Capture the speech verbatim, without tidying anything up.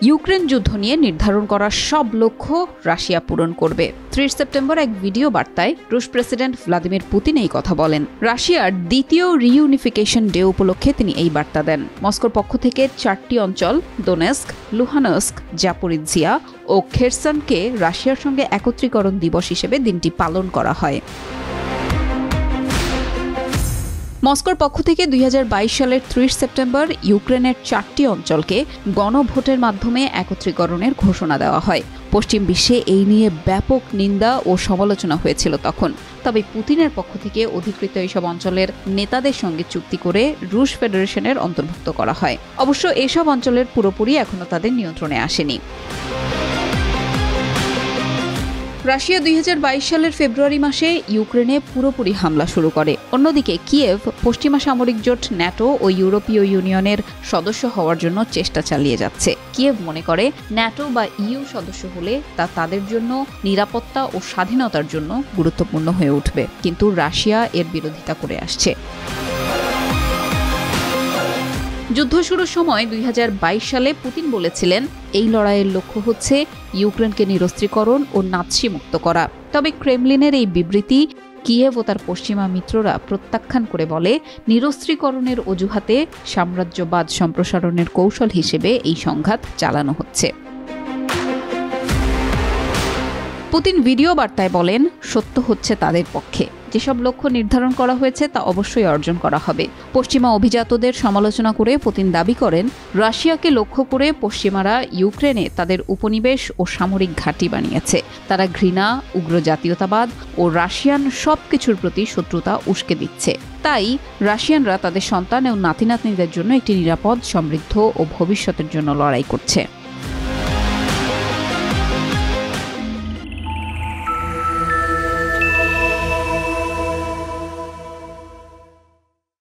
Ukraine যুদ্ধ নিয়ে নির্ধারণ করা সব লক্ষ্য রাশিয়া পূরণ করবে। ত্রিশ সেপ্টেম্বর এক ভিডিও বার্তায় রুশ প্রেসিডেন্ট ভ্লাদিমির পুতিন এই কথা বলেন। রাশিয়ার দ্বিতীয় রিইউনিফিকেশন ডে উপলক্ষে তিনি এই বার্তা দেন। মস্কোর পক্ষ থেকে চারটি অঞ্চল দোনেস্ক, লুহানস্ক, জাপোরিজিয়া ও খেরসনকে রাশিয়ার সঙ্গে একত্রীকরণ দিবস হিসেবে দিনটি পালন করা হয়। মস্কোর পক্ষ থেকে দুই হাজার বাইশ সালের ত্রিশ সেপ্টেম্বর ইউক্রেনের চারটি অঞ্চলকে গণভোটের মাধ্যমে একত্রীকরণের ঘোষণা দেওয়া হয়। পশ্চিম বিশ্বে এই নিয়ে ব্যাপক নিন্দা ও সমালোচনা হয়েছিল তখন। তবে পুতিনের পক্ষ থেকে অধিকৃত এইসব অঞ্চলের নেতাদের সঙ্গে চুক্তি করে রুশ ফেডারেশনের অন্তর্ভুক্ত করা হয়। অবশ্য এসব অঞ্চলের পুরোপুরি এখনও তাদের নিয়ন্ত্রণে আসেনি। রাশিয়া দুই হাজার বাইশ সালের ফেব্রুয়ারি মাসে ইউক্রেনে পুরোপুরি হামলা শুরু করে। অন্যদিকে কিয়েভ পশ্চিমা সামরিক জোট ন্যাটো ও ইউরোপীয় ইউনিয়নের সদস্য হওয়ার জন্য চেষ্টা চালিয়ে যাচ্ছে। কিয়েভ মনে করে ন্যাটো বা ইইউ সদস্য হলে তা তাদের জন্য নিরাপত্তা ও স্বাধীনতার জন্য গুরুত্বপূর্ণ হয়ে উঠবে, কিন্তু রাশিয়া এর বিরোধিতা করে আসছে। যুদ্ধ শুরুর সময় দুই হাজার বাইশ সালে পুতিন বলেছিলেন, এই লড়াইয়ের লক্ষ্য হচ্ছে ইউক্রেনকে নিরস্ত্রীকরণ ও নাৎসি মুক্ত করা। তবে ক্রেমলিনের এই বিবৃতি কিয়েভ ও তার পশ্চিমা মিত্ররা প্রত্যাখ্যান করে বলে, নিরস্ত্রীকরণের অজুহাতে সাম্রাজ্যবাদ সম্প্রসারণের কৌশল হিসেবে এই সংঘাত চালানো হচ্ছে। পুতিন ভিডিও বার্তায় বলেন, সত্য হচ্ছে তাদের পক্ষে। যেসব লক্ষ্য নির্ধারণ করা হয়েছে তা অবশ্যই অর্জন করা হবে। পশ্চিমা অভিজাতদের সমালোচনা করে পুতিন দাবি করেন, রাশিয়াকে লক্ষ্য করে পশ্চিমারা ইউক্রেনে তাদের উপনিবেশ ও সামরিক ঘাঁটি বানিয়েছে। তারা ঘৃণা, উগ্র জাতীয়তাবাদ ও রাশিয়ান সবকিছুর প্রতি শত্রুতা উস্কে দিচ্ছে। তাই রাশিয়ানরা তাদের সন্তান ও নাতি নাতনিদের জন্য একটি নিরাপদ, সমৃদ্ধ ও ভবিষ্যতের জন্য লড়াই করছে।